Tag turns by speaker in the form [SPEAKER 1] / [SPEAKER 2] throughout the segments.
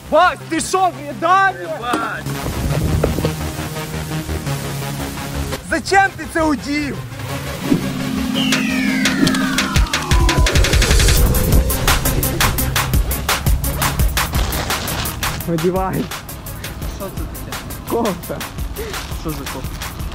[SPEAKER 1] Вась, ти що, в'їдання? Зачем ти це удів? Одівай.
[SPEAKER 2] Що це таке?
[SPEAKER 1] Кофта.
[SPEAKER 2] Що за кофта?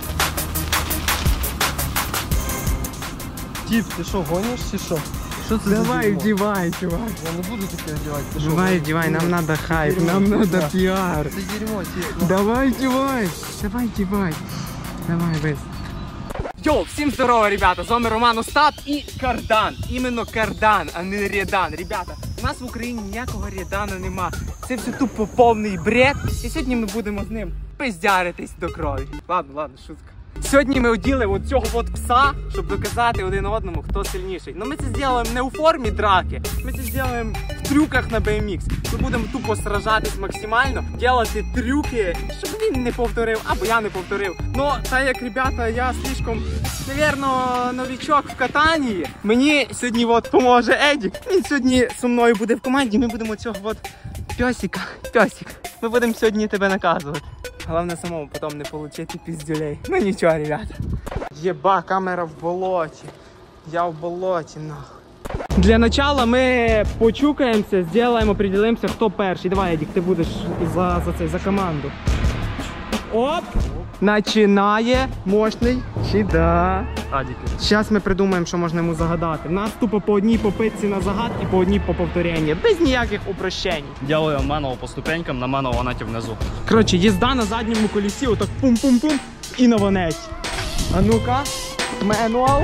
[SPEAKER 2] Тіп, ти що, гониш чи що? Що це
[SPEAKER 1] Давай,
[SPEAKER 2] за дерьмо?
[SPEAKER 1] вдівай, чувак.
[SPEAKER 2] Я не буду таке вдівати. Ти що,
[SPEAKER 1] Давай,
[SPEAKER 2] гониш?
[SPEAKER 1] вдівай, нам надо хайп,
[SPEAKER 2] Дерьмо.
[SPEAKER 1] нам надо піар.
[SPEAKER 2] Це дерьмо, тіп.
[SPEAKER 1] Давай, вдівай. Давай, вдівай. Давай, без. Йоу, всім здорово, ребята, з вами Роман Остап і Кардан. Іменно Кардан, а не Рєдан. Ребята, у нас в Україні ніякого Рєдана нема. Це все тупо повний бред. І сьогодні ми будемо з ним пиздяритись до крові. Ладно, шутка. Сьогодні ми оділи от цього от пса, щоб доказати один одному, хто сильніший. Но ми це зробимо не у формі драки, ми це зробимо в трюках на BMX. Ми будемо тупо сражатись максимально, робити трюки, щоб він не повторив, або я не повторив. Но так як, ребята, я слишком, навірно, новичок в катанні, мені сьогодні от поможе Едік. Він сьогодні зі мною буде в команді, ми будемо цього от пьосик, ми будемо сьогодні тебе наказувати. Головне самому потім не отримати піздюлей. Ну нічого, ребята. Єба, камера в болоті. Я в болоті, нахуй. Для начала ми почукаємося, зробимо, определимося, хто перший. Давай, Едік, ти будеш за команду. Оп! Начинає мощний Чіда.
[SPEAKER 2] Адіки.
[SPEAKER 1] Зараз ми придумаємо, що можна йому загадати. У нас тупо по одній попитці на загад і по одній по повторенню. Без ніяких упрощень.
[SPEAKER 3] Делаю маново по ступенькам, на маново ванеті внизу.
[SPEAKER 1] Коротше, їзда на задньому колесі, отак пум-пум-пум і на ванеті. А ну-ка, менуал.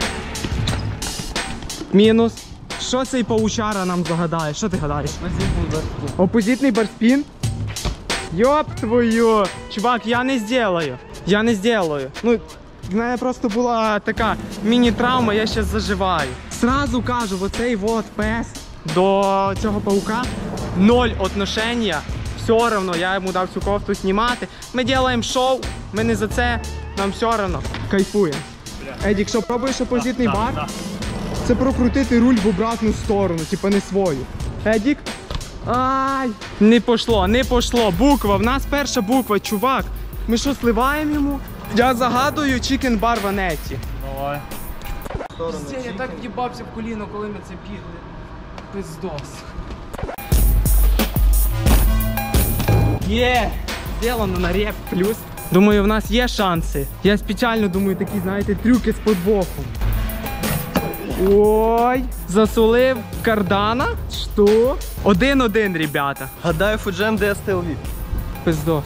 [SPEAKER 1] Мінус. Що цей паучара нам загадає? Що ти гадаєш? Опозитний барспін? Йоп твою! Чувак, я не сделаю. Ну, в мене просто була така міні-травма, я зараз заживаю. Сразу кажу, оцей вот пес до цього паука ноль отношення. Все одно я йому дав цю кофту знімати. Ми робимо шоу, ми не за це, нам все одно. Кайфуємо. Едік, що пробуєш опозитний бар?
[SPEAKER 3] Да.
[SPEAKER 1] Це прокрутити руль в обратну сторону, типа не свою. Едік? Ай! Не пошло. Буква, в нас перша буква, чувак. Ми що, сливаємо йому? Я загадую чікен бар ванеті.
[SPEAKER 3] Давай.
[SPEAKER 1] Я так в'їбався в коліно, коли ми це бігли. Пиздос. Є! Зроблено на реп плюс. Думаю, в нас є шанси. Я спеціально думаю, такі, знаєте, трюки з подвохом. Ой, засулив Кардана. Що? 1-1, ребята.
[SPEAKER 2] Гадаю, Фуджем DSTLV.
[SPEAKER 1] Пиздос.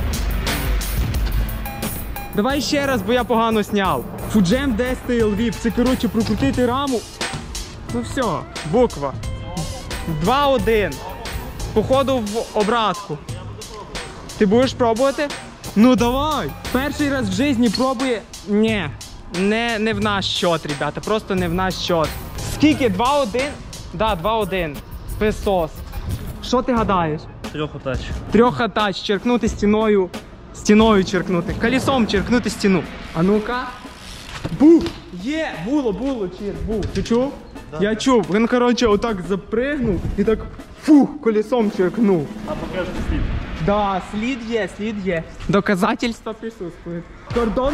[SPEAKER 1] Давай ще раз, бо я погано сняв. Фуджем DSTLV. Це, коротше, прокрутити раму. Ну все, буква. 2-1. Походу в обратку. Ти будеш пробувати? Ну давай. Перший раз в житті пробує. Ні. Не в наш счет, ребята, просто не в наш счет. Скільки? 2-1? Да, 2-1. Песос. Що ти гадаєш?
[SPEAKER 3] Трьохотач.
[SPEAKER 1] Трьохатач, черкнути стіною черкнути. Колесом черкнути стіну. А ну-ка. Бух! Є! Було, чир, бух. Ти чув? Да. Я чув. Він, коротше, отак запригнув і так фух, колесом черкнув.
[SPEAKER 3] А покажи слід.
[SPEAKER 1] Да, слід є. Доказательства присутствують. Кордон.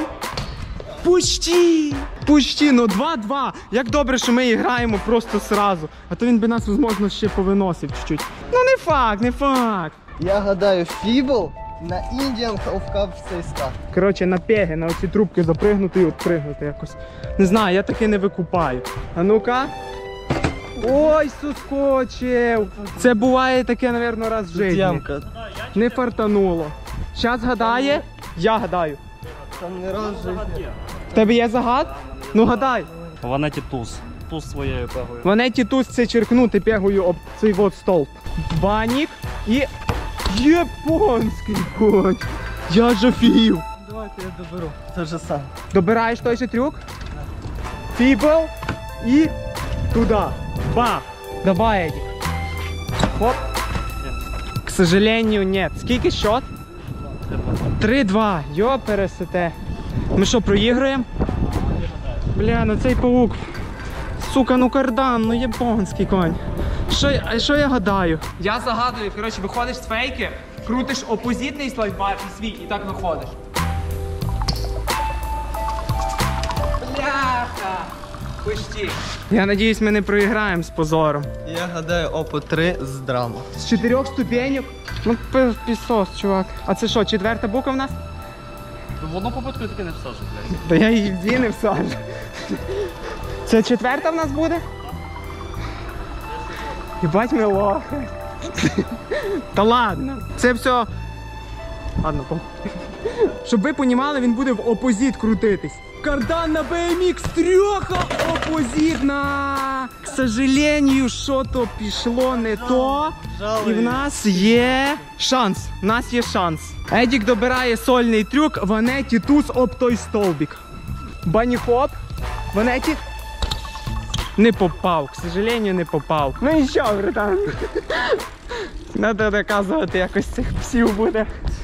[SPEAKER 1] Пущі, ну 2-2. Як добре, що ми граємо просто сразу. А то він би нас, можливо, ще повиносив чуть-чуть. Ну не факт.
[SPEAKER 2] Я гадаю, Фібл на Indian Half Cup в цей старт.
[SPEAKER 1] Коротше, на пеги, на оці трубки запригнути і отпригнути якось. Не знаю, я таки не викупаю. А ну-ка. Ой, соскочив. Це буває таке, мабуть, раз в житті.
[SPEAKER 2] Ямка.
[SPEAKER 1] Не фартануло. Щас гадає? Я гадаю.
[SPEAKER 2] Там не раз в житті.
[SPEAKER 1] В тебе є загад? Ну гадай.
[SPEAKER 3] В ванеті туз. Туз своєю пегою.
[SPEAKER 1] Ванеті туз це черкнути пегою об цей вот столб. Банік і... Японський конь. Я ж офігів.
[SPEAKER 2] Давайте я доберу. Це вже сам.
[SPEAKER 1] Добираєш той же трюк? Фібл і туди. Бах. Давай, Едік. Хоп. К сожалению, нет. Скільки счет? 3-2. Йо, пересете. Ми що, проіграємо? Бля, ну цей паук. Сука, ну Кардан, ну японський конь. Що я гадаю? Я загадую, коротше, виходиш з фейки, крутиш опозитний слайдбар і свій, і так виходиш. Бляха! Почти. Я надіюсь, ми не проіграємо з позором.
[SPEAKER 2] Я гадаю опу 3 з драма.
[SPEAKER 1] З 4 ступенек? Ну, пісос, чувак. А це що, 4-та буква в нас?
[SPEAKER 3] В одну попитку таки не всажу, блядь.
[SPEAKER 1] Та я її в дві не всаджу. Це 4-та в нас буде? Єбать ми лохи. Та ладно. Це все... Ладно, щоб ви понімали, він буде в опозит крутитись. Кардан на BMX 3 опозитна. К сожалению, що-то пішло не то. І в нас є шанс. В нас є шанс. Едік добирає сольний трюк, Ванеті туз об той стовбик. Бані-хоп. Ванеті. Не попав, к сожалению, не попав. Ну і що, братан? Надо доказувати, якось цих псів буде.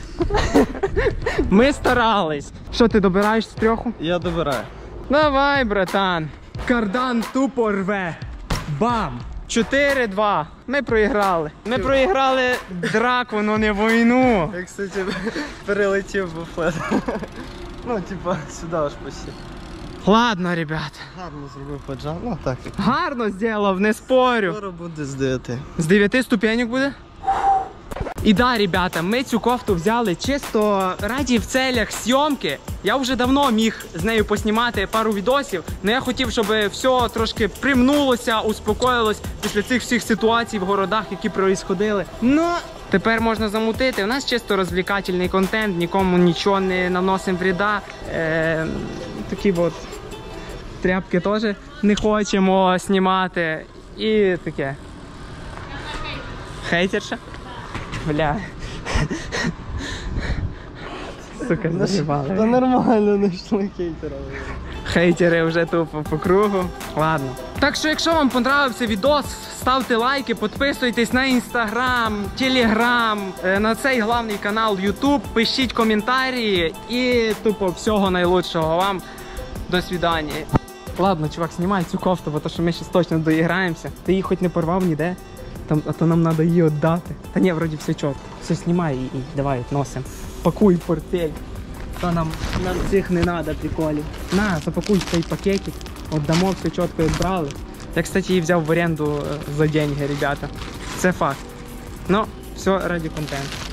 [SPEAKER 1] Ми старались. Що, ти добираєш з 3?
[SPEAKER 2] Я добираю.
[SPEAKER 1] Давай, братан. Кардан тупо рве. Бам! 4-2. Ми проіграли. Ми проіграли драку, но не війну.
[SPEAKER 2] Я, кстати, перелетів буфет. Ну, типа, сюди аж почти.
[SPEAKER 1] Ладно, ребят.
[SPEAKER 2] Гарно зробив поджам. Ну, так.
[SPEAKER 1] Гарно зробив, не спорю.
[SPEAKER 2] Скоро буде з 9.
[SPEAKER 1] З 9 ступенек буде? І да, ребята, ми цю кофту взяли чисто раді в целях зйомки. Я вже давно міг з нею поснімати пару відосів, але я хотів, щоб все трошки примнулося, успокоїлось після цих всіх ситуацій в городах, які проїсходили. Ну, тепер можна замутити. У нас чисто розвлекательний контент, нікому нічого не наносимо вреда. Такі от тряпки теж не хочемо знімати. І таке. Хейтерша? Бля. Сука, заїбали.
[SPEAKER 2] Та нормально, не йшли хейтера.
[SPEAKER 1] Хейтери вже тупо по кругу. Ладно. Так що, якщо вам понравився відос, ставте лайки, підписуйтесь на інстаграм, телеграм, на цей главний канал YouTube, пишіть коментарі і тупо всього найлучшого вам. До свидання. Ладно, чувак, знімай цю кофту, бо то, що ми зараз точно доіграємося. Ти її хоч не порвав ніде. А то нам треба її віддати. Та ні, вроді все чітко. Все, знімай і давай носимо. Пакуй портфель. Та нам цих не треба приколів. На, запакуй цей пакетик. Отдамо, все чітко відбрали. Я, кстати, її взяв в оренду за деньги, ребята. Це факт. Ну, все ради контенту.